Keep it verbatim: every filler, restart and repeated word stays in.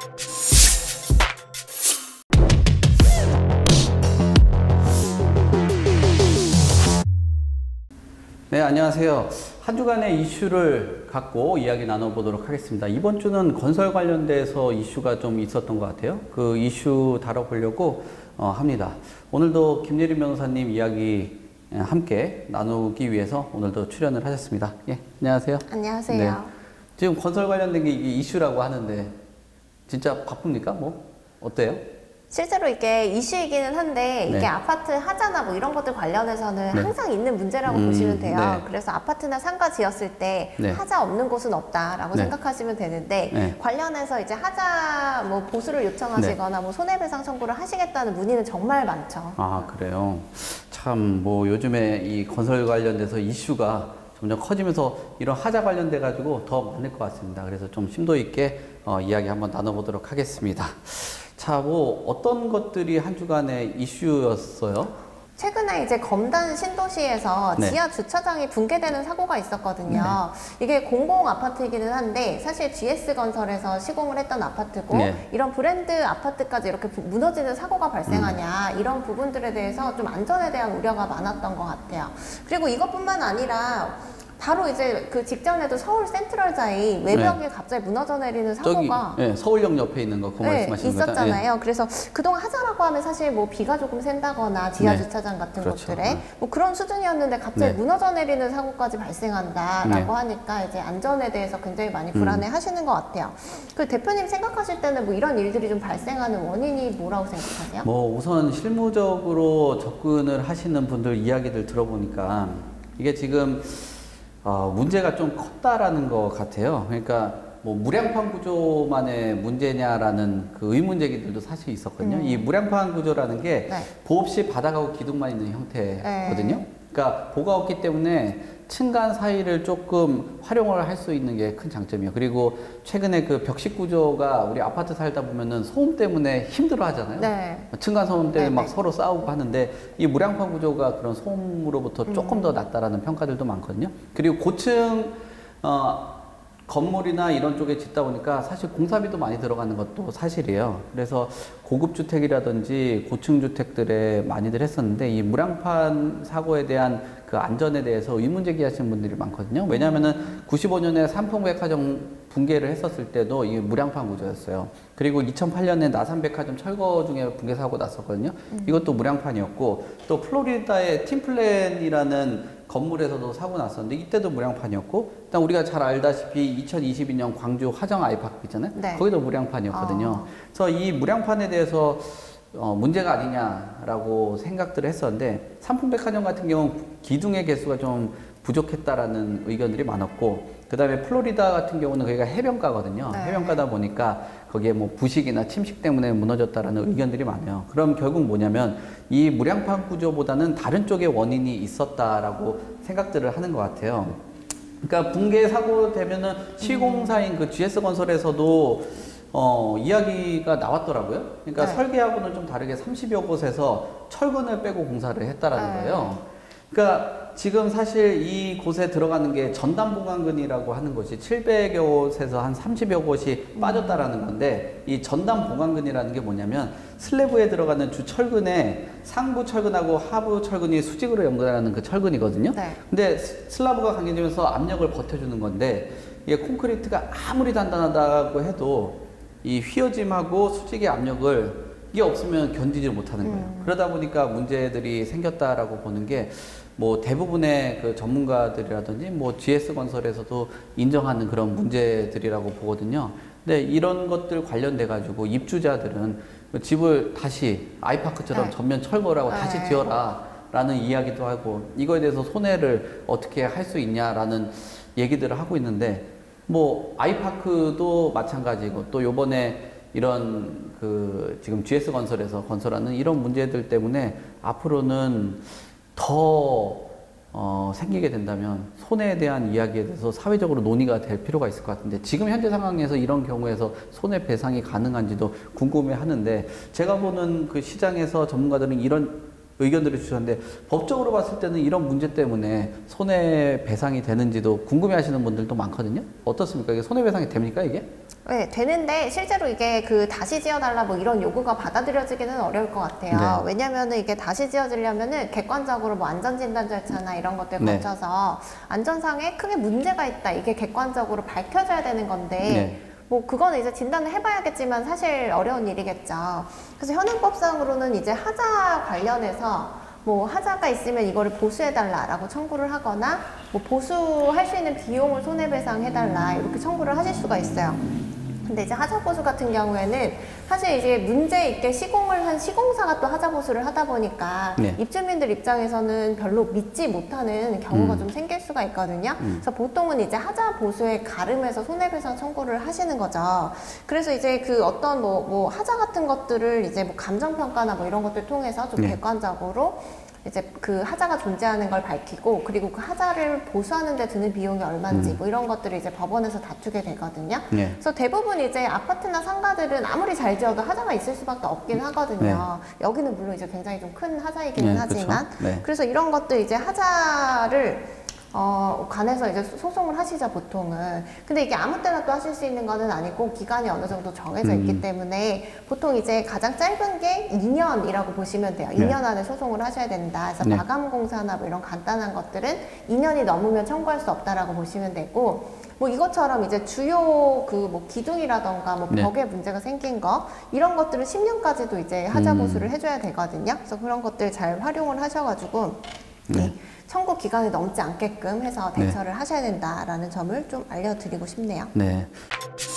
네, 안녕하세요. 한 주간의 이슈를 갖고 이야기 나눠보도록 하겠습니다. 이번 주는 건설 관련돼서 이슈가 좀 있었던 것 같아요. 그 이슈 다뤄보려고 어, 합니다. 오늘도 김예린 변호사님 이야기 함께 나누기 위해서 오늘도 출연을 하셨습니다. 예, 안녕하세요. 안녕하세요. 네, 지금 건설 관련된 게 이게 이슈라고 하는데 진짜 바쁩니까? 뭐 어때요? 실제로 이게 이슈이기는 한데 이게 네. 아파트 하자나 뭐 이런 것들 관련해서는 네. 항상 있는 문제라고 음, 보시면 돼요. 네. 그래서 아파트나 상가 지었을 때 네. 하자 없는 곳은 없다라고 네. 생각하시면 되는데 네. 관련해서 이제 하자 뭐 보수를 요청하시거나 네. 뭐 손해배상 청구를 하시겠다는 문의는 정말 많죠. 아, 그래요. 참 뭐 요즘에 이 건설 관련돼서 이슈가 점점 커지면서 이런 하자 관련돼 가지고 더 많을 것 같습니다. 그래서 좀 심도 있게 어, 이야기 한번 나눠보도록 하겠습니다. 자, 뭐 어떤 것들이 한 주간의 이슈였어요? 최근에 이제 검단 신도시에서 네. 지하 주차장이 붕괴되는 사고가 있었거든요. 네. 이게 공공 아파트이기는 한데 사실 지에스건설에서 시공을 했던 아파트고 네. 이런 브랜드 아파트까지 이렇게 부- 무너지는 사고가 발생하냐 음. 이런 부분들에 대해서 좀 안전에 대한 우려가 많았던 것 같아요. 그리고 이것뿐만 아니라 바로 이제 그 직전에도 서울 센트럴자이 외벽이 네. 갑자기 무너져 내리는 저기 사고가 예, 서울역 옆에 있는 거 그거 네, 말씀하시는 거죠? 있었잖아요. 그래서 그동안 하자라고 하면 사실 뭐 비가 조금 샌다거나 지하 네. 주차장 같은 그렇죠. 것들에 네. 뭐 그런 수준이었는데 갑자기 네. 무너져 내리는 사고까지 발생한다라고 네. 하니까 이제 안전에 대해서 굉장히 많이 음. 불안해 하시는 것 같아요. 그 대표님 생각하실 때는 뭐 이런 일들이 좀 발생하는 원인이 뭐라고 생각하세요? 뭐 우선 실무적으로 접근을 하시는 분들 이야기들 들어보니까 이게 지금 어, 문제가 좀 컸다라는 것 같아요. 그러니까 뭐 무량판 구조만의 문제냐라는 그 의문 제기들도 사실 있었거든요. 음. 이 무량판 구조라는 게 네. 보호 없이 바닥하고 기둥만 있는 형태거든요. 네. 그러니까 보가 없기 때문에 층간 사이를 조금 활용을 할 수 있는 게 큰 장점이에요. 그리고 최근에 그 벽식 구조가 우리 아파트 살다 보면은 소음 때문에 힘들어 하잖아요. 네. 층간 소음 때문에 네, 막 네. 서로 싸우고 하는데 이 무량판 구조가 그런 소음으로부터 조금 음. 더 낫다라는 평가들도 많거든요. 그리고 고층 어, 건물이나 이런 쪽에 짓다 보니까 사실 공사비도 많이 들어가는 것도 사실이에요. 그래서 고급 주택이라든지 고층 주택들에 많이들 했었는데 이 무량판 사고에 대한 그 안전에 대해서 의문 제기하시는 분들이 많거든요. 왜냐하면은 구십오 년에 삼풍백화점 붕괴를 했었을 때도 이 무량판 구조였어요. 그리고 이천팔 년에 나산백화점 철거 중에 붕괴 사고 났었거든요. 음. 이것도 무량판이었고 또 플로리다의 팀플랜이라는 건물에서도 사고 났었는데 이때도 무량판이었고 일단 우리가 잘 알다시피 이천이십이 년 광주 화정 아이파크 있잖아요. 네. 거기도 무량판이었거든요. 아. 그래서 이 무량판에 대해서 어, 문제가 아니냐라고 생각들을 했었는데 삼풍백화점 같은 경우는 기둥의 개수가 좀 부족했다라는 의견들이 많았고 그 다음에 플로리다 같은 경우는 거기가 해변가거든요. 네. 해변가다 보니까 거기에 뭐 부식이나 침식 때문에 무너졌다라는 의견들이 많아요. 그럼 결국 뭐냐면 이 무량판 구조보다는 다른 쪽에 원인이 있었다라고 생각들을 하는 것 같아요. 그러니까 붕괴 사고 되면은 시공사인 그 지에스건설에서도 어, 이야기가 나왔더라고요. 그러니까 네. 설계하고는 좀 다르게 삼십여 곳에서 철근을 빼고 공사를 했다라는 네. 거예요. 그러니까 지금 사실 이 곳에 들어가는 게 전담 보강근이라고 하는 것이 칠백여 곳에서 한 삼십여 곳이 음. 빠졌다라는 건데 이 전담 보강근이라는 게 뭐냐면 슬래브에 들어가는 주 철근에 상부 철근하고 하부 철근이 수직으로 연결하는 그 철근이거든요. 네. 근데 스- 슬라브가 강해지면서 압력을 버텨주는 건데 이게 콘크리트가 아무리 단단하다고 해도 이 휘어짐하고 수직의 압력을 이게 없으면 견디지 못하는 거예요. 음. 그러다 보니까 문제들이 생겼다라고 보는 게 뭐 대부분의 그 전문가들이라든지 뭐 지에스건설에서도 인정하는 그런 문제들이라고 보거든요. 근데 이런 것들 관련돼 가지고 입주자들은 집을 다시 아이파크처럼 네. 전면 철거라고 다시 네. 지어라 라는 이야기도 하고 이거에 대해서 손해를 어떻게 할 수 있냐라는 얘기들을 하고 있는데 뭐 아이파크도 마찬가지고 또 요번에 이런 그 지금 지에스건설에서 건설하는 이런 문제들 때문에 앞으로는 더 어, 생기게 된다면 손해에 대한 이야기에 대해서 사회적으로 논의가 될 필요가 있을 것 같은데 지금 현재 상황에서 이런 경우에서 손해배상이 가능한지도 궁금해 하는데 제가 보는 그 시장에서 전문가들은 이런 의견들을 주셨는데 법적으로 봤을 때는 이런 문제 때문에 손해배상이 되는지도 궁금해하시는 분들도 많거든요. 어떻습니까? 이게 손해배상이 됩니까 이게? 네, 되는데 실제로 이게 그 다시 지어달라 뭐 이런 요구가 받아들여지기는 어려울 것 같아요. 네. 왜냐면은 이게 다시 지어지려면은 객관적으로 뭐 안전진단 절차나 이런 것들 네. 거쳐서 안전상에 크게 문제가 있다 이게 객관적으로 밝혀져야 되는 건데 네. 뭐 그거는 이제 진단을 해봐야겠지만 사실 어려운 일이겠죠. 그래서 현행법상으로는 이제 하자 관련해서 뭐 하자가 있으면 이거를 보수해달라라고 청구를 하거나 뭐 보수할 수 있는 비용을 손해배상해달라 이렇게 청구를 하실 수가 있어요. 근데 이제 하자보수 같은 경우에는 사실 이제 문제 있게 시공을 한 시공사가 또 하자보수를 하다 보니까 네. 입주민들 입장에서는 별로 믿지 못하는 경우가 음. 좀 생길 수가 있거든요. 음. 그래서 보통은 이제 하자보수에 가름해서 손해배상 청구를 하시는 거죠. 그래서 이제 그 어떤 뭐, 뭐 하자 같은 것들을 이제 뭐 감정평가나 뭐 이런 것들 통해서 좀 네. 객관적으로 이제 그 하자가 존재하는 걸 밝히고 그리고 그 하자를 보수하는 데 드는 비용이 얼마인지 음. 뭐 이런 것들을 이제 법원에서 다투게 되거든요. 네. 그래서 대부분 이제 아파트나 상가들은 아무리 잘 지어도 하자가 있을 수밖에 없긴 하거든요. 여기는 물론 이제 굉장히 좀 큰 하자이기는 네, 하지만 그쵸. 네. 그래서 이런 것들 이제 하자를 어, 관해서 이제 소송을 하시죠, 보통은. 근데 이게 아무 때나 또 하실 수 있는 거는 아니고 기간이 어느 정도 정해져 음. 있기 때문에 보통 이제 가장 짧은 게 이 년이라고 보시면 돼요. 네. 이 년 안에 소송을 하셔야 된다. 그래서 네. 마감공사나 뭐 이런 간단한 것들은 이 년이 넘으면 청구할 수 없다라고 보시면 되고 뭐 이것처럼 이제 주요 그 뭐 기둥이라던가 뭐 네. 벽에 문제가 생긴 거 이런 것들은 십 년까지도 이제 하자 보수를 음. 해줘야 되거든요. 그래서 그런 것들 잘 활용을 하셔가지고 네. 네. 청구 기간이 넘지 않게끔 해서 네. 대처를 하셔야 된다라는 점을 좀 알려드리고 싶네요. 네.